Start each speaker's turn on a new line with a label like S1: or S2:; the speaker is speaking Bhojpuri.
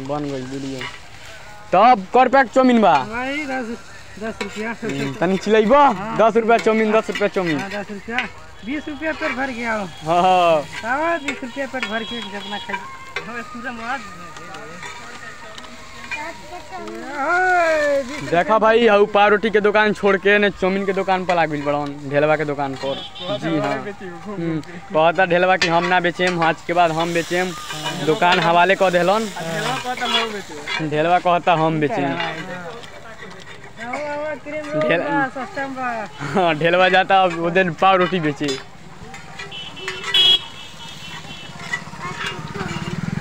S1: बन गई वीडियो। तब कर पैक चाउमीन बा
S2: 10 रुपया
S1: तनी चिलैबो 10 रुपया चाउमीन 10 रुपया चाउमीन
S2: 10 रुपया 20 रुपया पेट भर गया।
S1: हां
S2: 20 रुपया पेट भर के जितना खाई पूरा मार।
S1: देखा भाई हाउ पावरोटी के दुकान छोड़ के ने चाउमीन के दुकान पर लाग गइल बड़न ढेलवा के दुकान पर। जी हां कहता ढेलवा कि हम ना बेचेम आज के बाद हम बेचेम दुकान हवाले कर देलन। ढेलवा कहता हम बेचेम ढेलवा जाता उधर पाव रोटी बेचे।